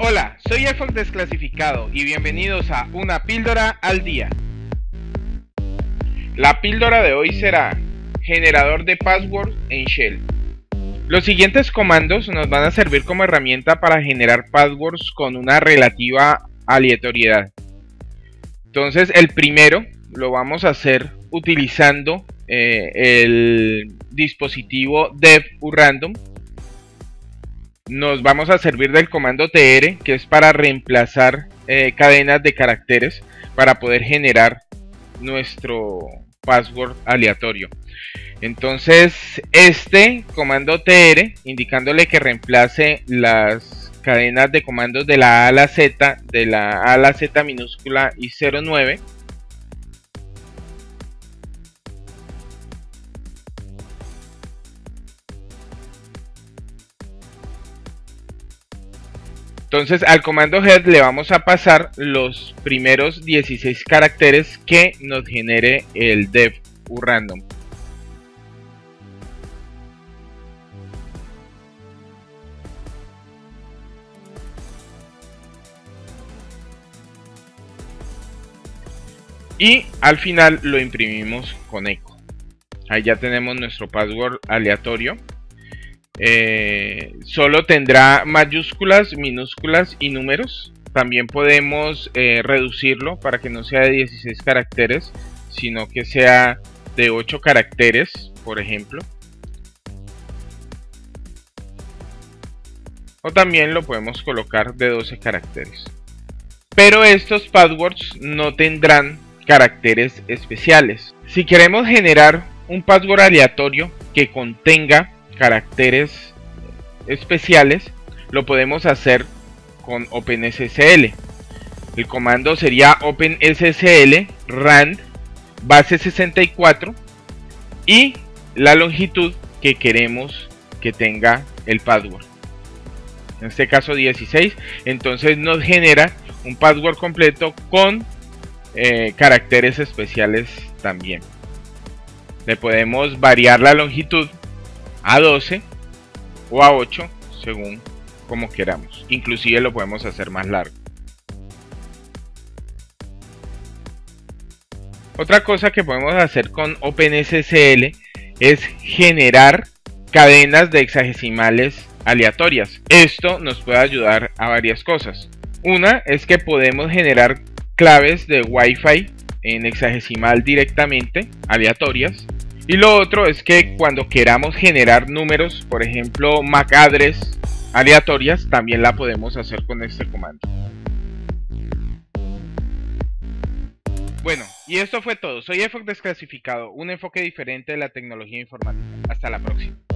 Hola, soy EFOC Desclasificado y bienvenidos a Una Píldora al Día. La píldora de hoy será generador de password en Shell. Los siguientes comandos nos van a servir como herramienta para generar passwords con una relativa aleatoriedad. Entonces el primero lo vamos a hacer utilizando el dispositivo dev-urrandom. Nos vamos a servir del comando tr, que es para reemplazar cadenas de caracteres para poder generar nuestro password aleatorio. Entonces este comando tr, indicándole que reemplace las cadenas de comandos de la A a la Z, de la A a la Z minúscula y 09, entonces al comando head le vamos a pasar los primeros 16 caracteres que nos genere el dev-urrandom. Y al final lo imprimimos con eco. Ahí ya tenemos nuestro password aleatorio. Solo tendrá mayúsculas, minúsculas y números. También podemos reducirlo para que no sea de 16 caracteres, sino que sea de 8 caracteres, por ejemplo. O también lo podemos colocar de 12 caracteres. Pero estos passwords no tendrán caracteres especiales. Si queremos generar un password aleatorio que contenga caracteres especiales, lo podemos hacer con OpenSSL. El comando sería OpenSSL rand base 64 y la longitud que queremos que tenga el password, en este caso 16. Entonces nos genera un password completo con caracteres especiales también. Le podemos variar la longitud a 12 o a 8 según como queramos. Inclusive lo podemos hacer más largo. Otra cosa que podemos hacer con OpenSSL es generar cadenas de hexadesimales aleatorias. Esto nos puede ayudar a varias cosas. Una es que podemos generar claves de Wi-Fi en hexadecimal directamente, aleatorias. Y lo otro es que cuando queramos generar números, por ejemplo MAC address aleatorias, también la podemos hacer con este comando. Bueno, y esto fue todo. Soy EFOC Desclasificado, un enfoque diferente de la tecnología informática. Hasta la próxima.